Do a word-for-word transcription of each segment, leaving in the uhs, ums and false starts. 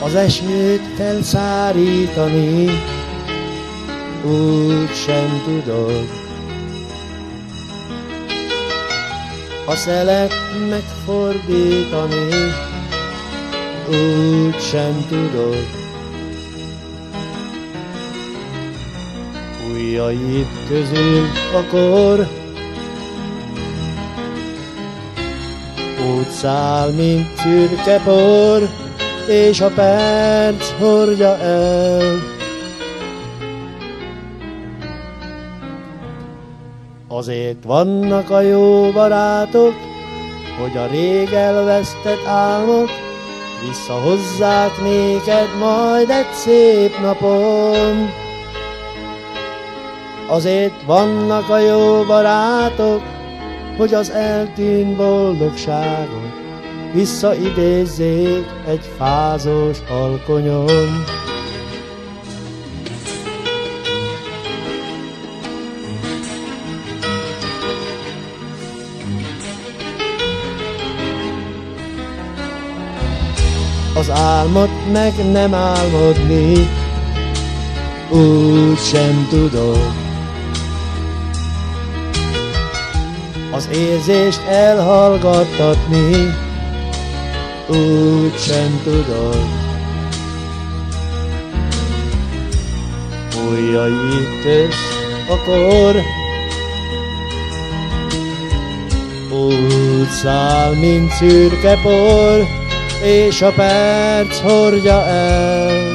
Az esőt felszárítani úgy sem tudod, a szelet megfordítani úgy sem tudod, ujjaid közül akkor úgy száll, mint szürke por, és a perc hordja el. Azért vannak a jó barátok, hogy a rég elvesztett álmok visszahozzák néked majd egy szép napon. Azért vannak a jó barátok, hogy az eltűnt boldogságot visszaidézzék egy fázós alkonyon. Az álmot meg nem álmodni úgy sem tudod, az érzést elhallgattatni úgy sem tudod, ujjaid közt akkor úgy száll, mint szürke por, és a perc hordja el.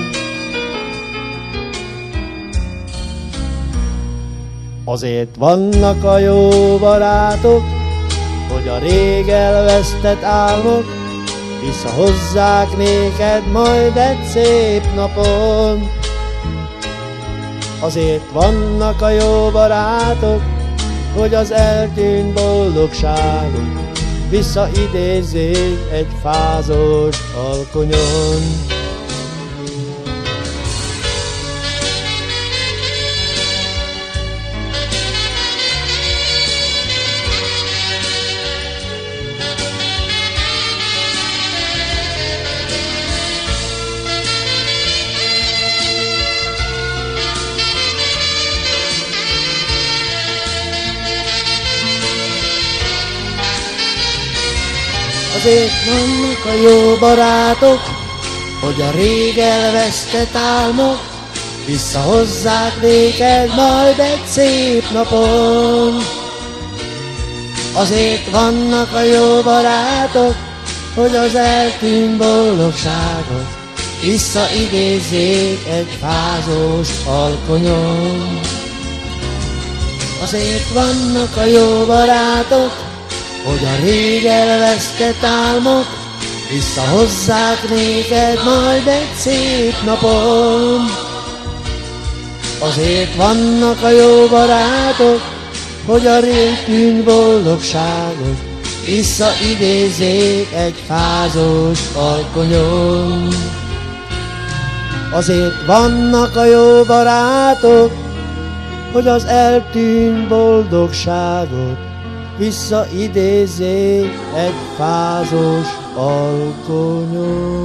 Azért vannak a jó barátok, hogy a rég elvesztett álmok visszahozzák néked majd egy szép napon. Azért vannak a jó barátok, hogy az eltűnt boldogságot visszaidézzék egy fázós alkonyon. Azért vannak a jó barátok, hogy a rég elvesztett álmok visszahozzák néked majd egy szép napon. Azért vannak a jó barátok, hogy az eltűnt boldogságot visszaidézzék egy fázós alkonyon. Azért vannak a jó barátok, hogy a rég elvesztett álmok visszahozzák néked majd egy szép napon. Azért vannak a jó barátok, hogy a rég tűnt boldogságot visszaidézzék egy fázós alkonyon. Azért vannak a jó barátok, hogy az eltűnt boldogságot visszaidézzék egy fázós alkonyon.